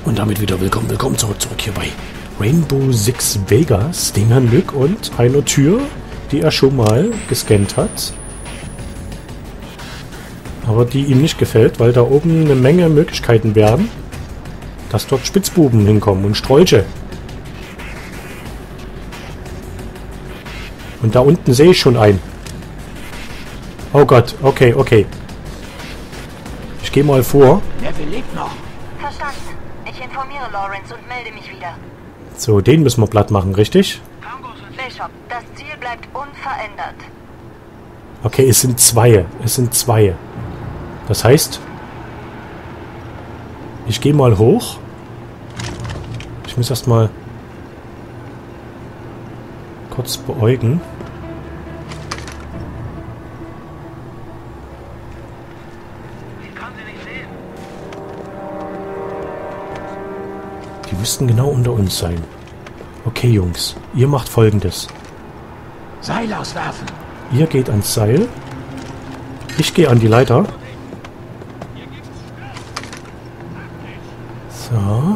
Und damit wieder willkommen zurück hier bei Rainbow Six Vegas, dem Herrn Lück und einer Tür, die er schon mal gescannt hat. Aber die ihm nicht gefällt, weil da oben eine Menge Möglichkeiten wären, dass dort Spitzbuben hinkommen und Strolche. Und da unten sehe ich schon einen. Oh Gott, okay. Ich gehe mal vor. Neville lebt noch. Verstanden. Ich informiere Lawrence und melde mich wieder. So, den müssen wir platt machen, richtig? Bishop, das Ziel bleibt unverändert. Okay, es sind zwei. Das heißt, ich gehe mal hoch. Ich muss erstmal kurz beäugen. Die müssten genau unter uns sein. Okay, Jungs, ihr macht Folgendes. Seil auswerfen. Ihr geht ans Seil. Ich gehe an die Leiter. So.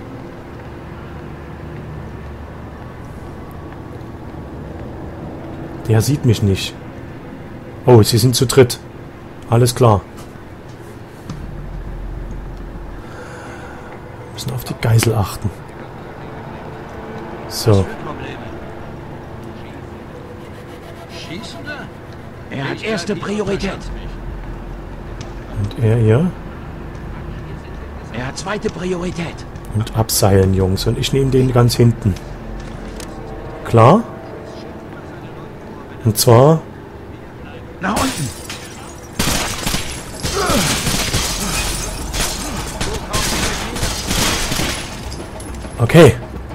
Der sieht mich nicht. Oh, sie sind zu dritt. Alles klar. Müssen auf die Geisel achten. So. Er hat erste Priorität. Und er hier. Er hat zweite Priorität. Und abseilen, Jungs. Und ich nehme den ganz hinten. Klar? Und zwar... Nach unten. Okay.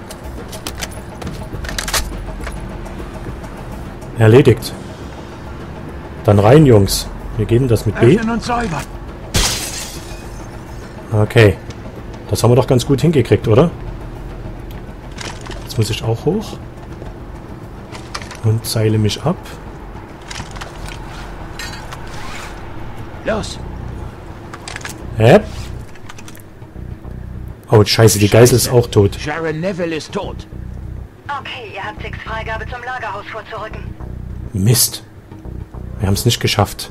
Erledigt. Dann rein, Jungs. Wir geben das mit B. Öffnen und säubern. Okay. Das haben wir doch ganz gut hingekriegt, oder? Jetzt muss ich auch hoch. Und seile mich ab. Los. Oh, scheiße, die Geisel ist auch tot. Sharon Neville ist tot. Okay, ihr habt 6 Freigabe zum Lagerhaus vorzurücken. Mist. Wir haben es nicht geschafft.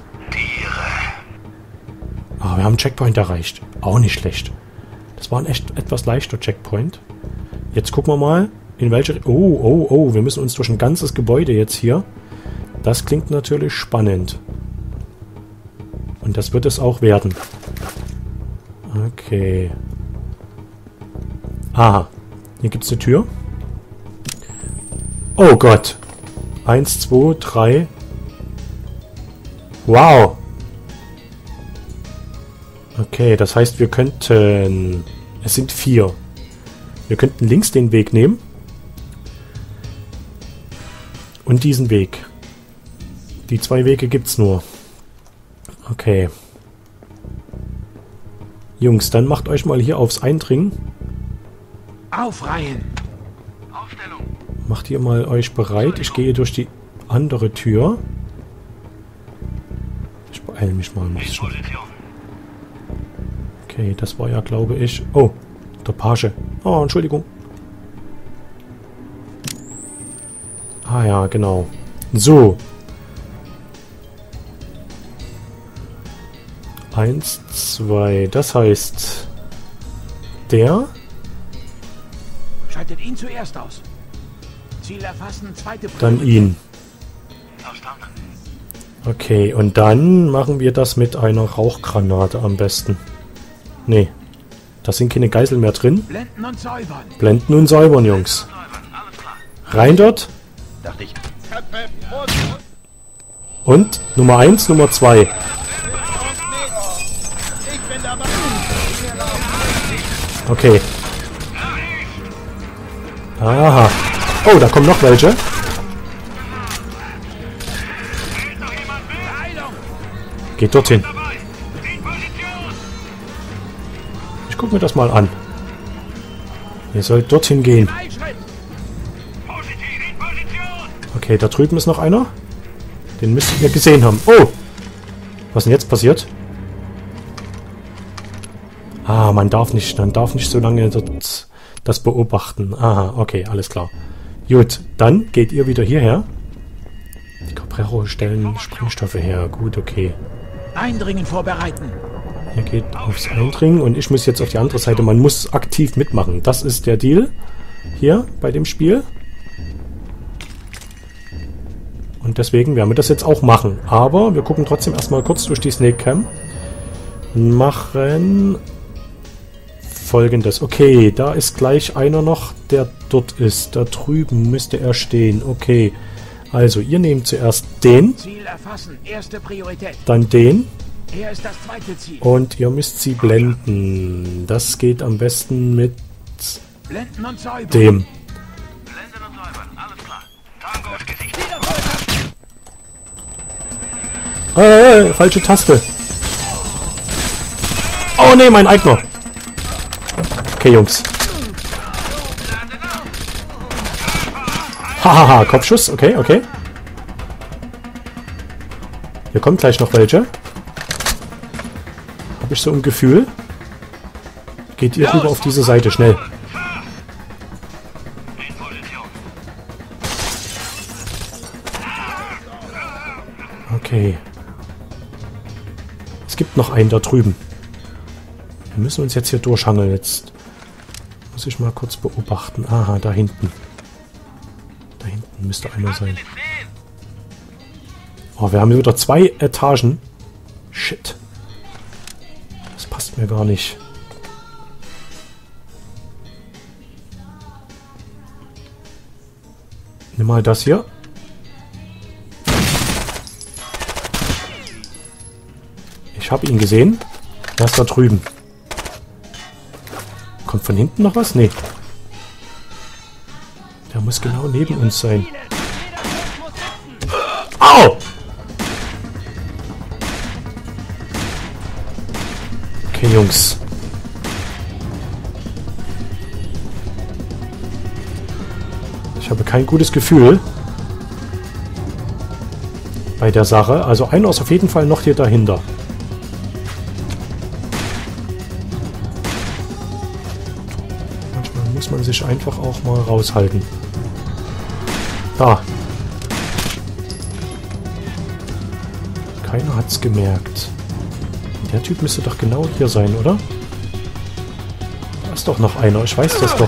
Aber wir haben einen Checkpoint erreicht. Auch nicht schlecht. Das war ein echt etwas leichter Checkpoint. Jetzt gucken wir mal, in welche... Oh, wir müssen uns durch ein ganzes Gebäude jetzt hier. Das klingt natürlich spannend. Und das wird es auch werden. Okay. Aha. Hier gibt es eine Tür. Oh Gott. 1, 2, 3. Wow. Okay, das heißt, wir könnten... Es sind 4. Wir könnten links den Weg nehmen. Und diesen Weg. Die 2 Wege gibt's nur. Okay. Jungs, dann macht euch mal hier aufs Eindringen. Aufreihen. Macht ihr mal euch bereit. Ich gehe durch die andere Tür. Ich beeile mich mal ein bisschen. Okay, das war ja, glaube ich... Oh, der Page. Oh, Entschuldigung. Ah ja, genau. So. 1, 2. Das heißt... Der... Schaltet ihn zuerst aus. Ziel erfassen, zweite Priorität. Dann ihn. Okay, und dann machen wir das mit einer Rauchgranate am besten. Nee, da sind keine Geiseln mehr drin. Blenden und säubern. Blenden und säubern, Jungs. Rein dort. Dachte ich. Und Nummer 1, Nummer 2. Okay. Aha. Oh, da kommen noch welche. Geht dorthin. Ich gucke mir das mal an. Ihr sollt dorthin gehen. Okay, da drüben ist noch einer. Den müsstet ihr gesehen haben. Oh! Was ist denn jetzt passiert? Ah, man darf nicht so lange dort das beobachten. Aha, okay, alles klar. Gut, dann geht ihr wieder hierher. Die Caprero stellen Sprengstoffe her. Gut, okay. Eindringen vorbereiten. Ihr geht aufs Eindringen und ich muss jetzt auf die andere Seite. Man muss aktiv mitmachen. Das ist der Deal hier bei dem Spiel. Und deswegen werden wir das jetzt auch machen. Aber wir gucken trotzdem erstmal kurz durch die Snake Cam. Machen Folgendes. Okay, da ist gleich einer noch, der dort ist. Da drüben müsste er stehen. Okay. Also, ihr nehmt zuerst den. Ziel erfassen. Erste Priorität. Dann den. Er ist das zweite Ziel. Und ihr müsst sie blenden. Das geht am besten mit Blenden und säubern. dem. Blenden und säubern, alles klar. Tango auf Gesicht. Falsche Taste. Oh ne, mein eigener. Okay, Jungs. Hahaha, Kopfschuss. Okay, okay. Hier kommt gleich noch welche. Habe ich so ein Gefühl. Geht ihr rüber auf diese Seite, schnell. Okay. Es gibt noch einen da drüben. Wir müssen uns jetzt hier durchhangeln. Jetzt muss ich mal kurz beobachten. Aha, da hinten. Da hinten müsste einer sein. Oh, wir haben hier wieder 2 Etagen. Shit. Das passt mir gar nicht. Nimm mal das hier. Ich habe ihn gesehen. Er ist da drüben. Kommt von hinten noch was? Nee. Der muss genau neben uns sein. Au! Okay, Jungs. Ich habe kein gutes Gefühl bei der Sache. Also einer ist auf jeden Fall noch hier dahinter. Manchmal muss man sich einfach auch mal raushalten. Da. Keiner hat's gemerkt. Der Typ müsste doch genau hier sein, oder? Da ist doch noch einer. Ich weiß das doch.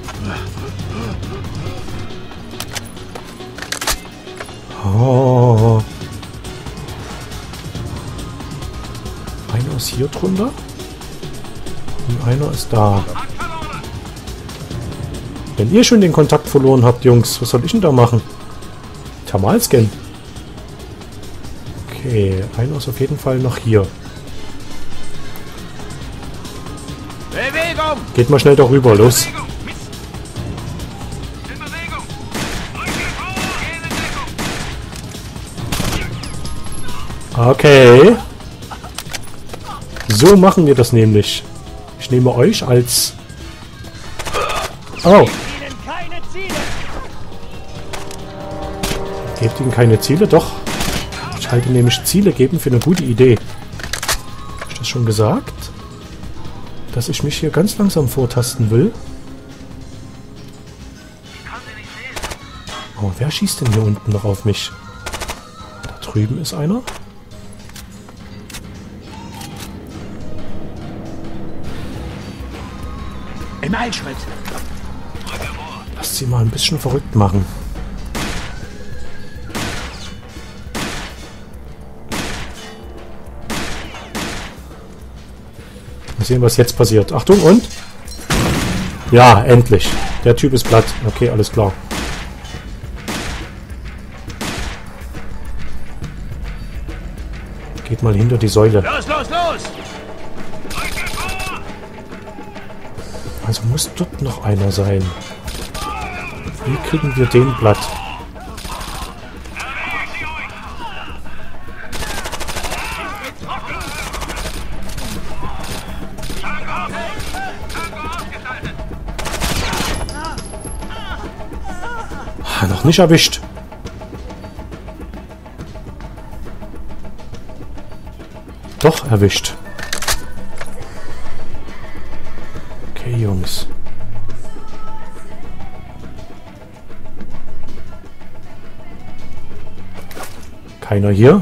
Oh. Einer ist hier drunter. Und einer ist da. Wenn ihr schon den Kontakt verloren habt, Jungs, was soll ich denn da machen? Thermalscan. Okay, einer ist auf jeden Fall noch hier. Bewegung! Geht mal schnell darüber, los. Okay. So machen wir das nämlich. Ich nehme euch als... Oh. Gebt ihnen keine Ziele? Doch. Ich halte nämlich Ziele geben für eine gute Idee. Habe ich das schon gesagt? Dass ich mich hier ganz langsam vortasten will? Oh, wer schießt denn hier unten noch auf mich? Da drüben ist einer. Im Eilschritt. Lasst sie mal ein bisschen verrückt machen. Mal sehen, was jetzt passiert. Achtung und... Ja, endlich. Der Typ ist platt. Okay, alles klar. Geht mal hinter die Säule. Los, los, los! Also muss dort noch einer sein. Wie kriegen wir den platt? Ah, noch nicht erwischt. Doch erwischt. Jungs. Keiner hier?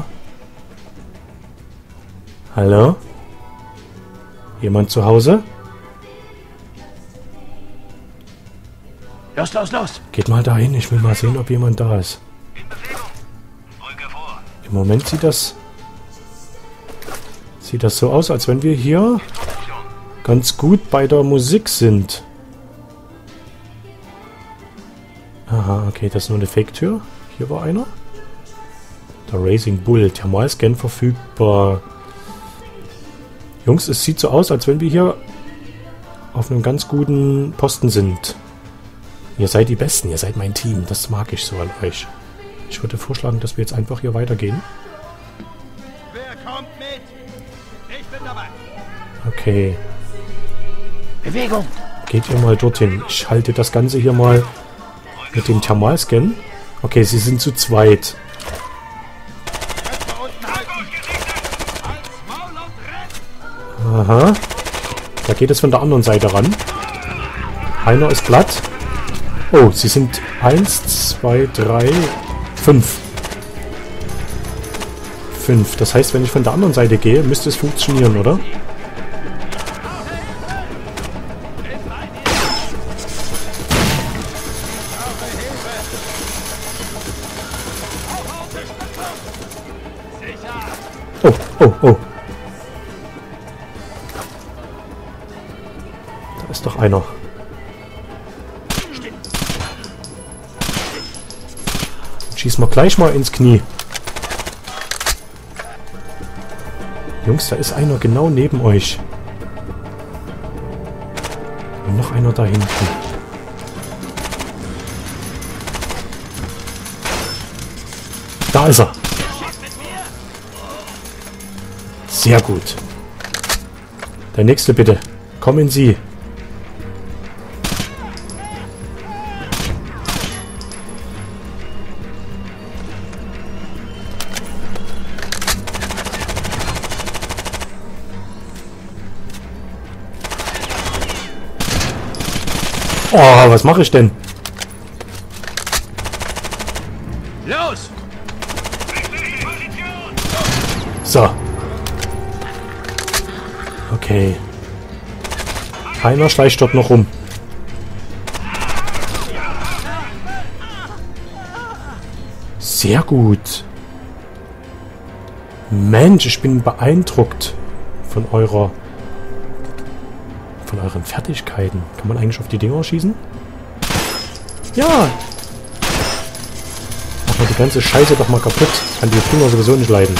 Hallo? Jemand zu Hause? Los, los, los! Geht mal dahin, ich will mal sehen, ob jemand da ist. In Bewegung. Rücke vor. Im Moment sieht das so aus, als wenn wir hier ganz gut bei der Musik sind. Aha, okay, das ist nur eine Fake-Tür. Hier war einer. Der Racing Bull. Thermalscan verfügbar. Jungs, es sieht so aus, als wenn wir hier auf einem ganz guten Posten sind. Ihr seid die Besten, ihr seid mein Team. Das mag ich so an euch. Ich würde vorschlagen, dass wir jetzt einfach hier weitergehen. Wer kommt mit? Ich bin dabei. Okay. Bewegung! Geht ihr mal dorthin. Ich halte das Ganze hier mal mit dem Thermalscan. Okay, sie sind zu zweit. Erst mal unten halten. Halt's Maul und renn! Aha. Da geht es von der anderen Seite ran. Einer ist platt. Oh, sie sind 1, 2, 3, 5. 5. Das heißt, wenn ich von der anderen Seite gehe, müsste es funktionieren, oder? Oh, oh, oh. Da ist doch einer. Schießen wir gleich mal ins Knie. Jungs, da ist einer genau neben euch. Und noch einer da hinten. Da ist er. Sehr gut. Der nächste bitte. Kommen Sie. Oh, was mache ich denn? Los! So. Okay. Einer schleicht dort noch rum. Sehr gut. Mensch, ich bin beeindruckt von euren Fertigkeiten. Kann man eigentlich auf die Dinger schießen? Ja! Mach mal die ganze Scheiße doch mal kaputt. Kann die Dinger sowieso nicht leiden.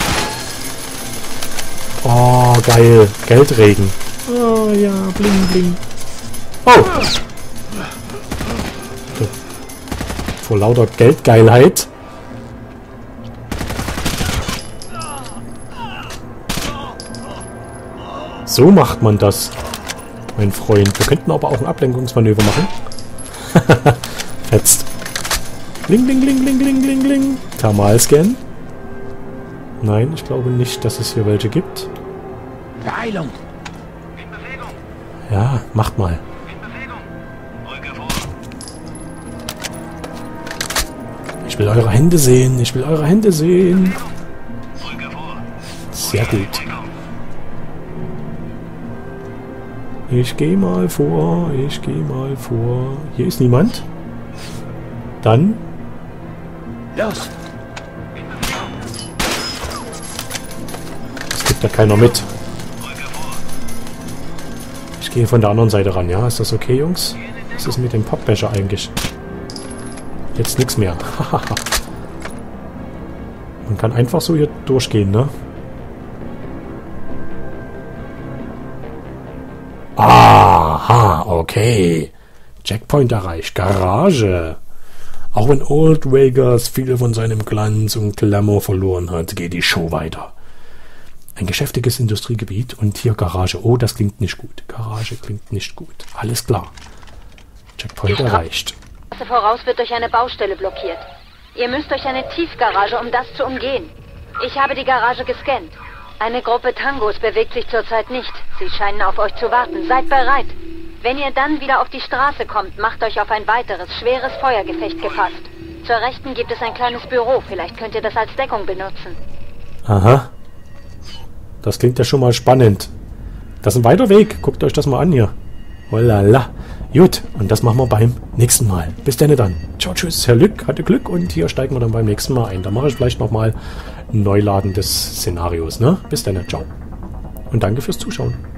Oh, geil. Geldregen. Oh, ja. Bling, bling. Oh! Vor lauter Geldgeilheit. So macht man das, mein Freund. Wir könnten aber auch ein Ablenkungsmanöver machen. Fetzt. Bling, bling, bling, bling, bling, bling, bling. Thermalscan. Nein, ich glaube nicht, dass es hier welche gibt. Beeilung! In Bewegung. Ja, macht mal. In Bewegung. Rücke vor. Ich will eure Hände sehen. Ich will eure Hände sehen. Rücke vor. Sehr gut. Ich gehe mal vor. Ich gehe mal vor. Hier ist niemand. Dann. Los! Es gibt ja keiner mit. Ich gehe von der anderen Seite ran, ja? Ist das okay, Jungs? Was ist mit dem Pappbecher eigentlich? Jetzt nichts mehr. Man kann einfach so hier durchgehen, ne? Aha, okay. Checkpoint erreicht. Garage. Auch wenn Old Vegas viel von seinem Glanz und Glamour verloren hat, geht die Show weiter. Ein geschäftiges Industriegebiet und hier Garage. Oh, das klingt nicht gut. Garage klingt nicht gut. Alles klar. Checkpoint erreicht. Die Straße voraus wird durch eine Baustelle blockiert. Ihr müsst durch eine Tiefgarage, um das zu umgehen. Ich habe die Garage gescannt. Eine Gruppe Tangos bewegt sich zurzeit nicht. Sie scheinen auf euch zu warten. Seid bereit. Wenn ihr dann wieder auf die Straße kommt, macht euch auf ein weiteres, schweres Feuergefecht gefasst. Zur Rechten gibt es ein kleines Büro. Vielleicht könnt ihr das als Deckung benutzen. Aha. Das klingt ja schon mal spannend. Das ist ein weiter Weg. Guckt euch das mal an hier. Oh la la. Gut, und das machen wir beim nächsten Mal. Bis denn dann. Ciao, tschüss. Herr Lück hatte Glück und hier steigen wir dann beim nächsten Mal ein. Da mache ich vielleicht nochmal ein Neuladen des Szenarios, ne? Bis dann. Ciao. Und danke fürs Zuschauen.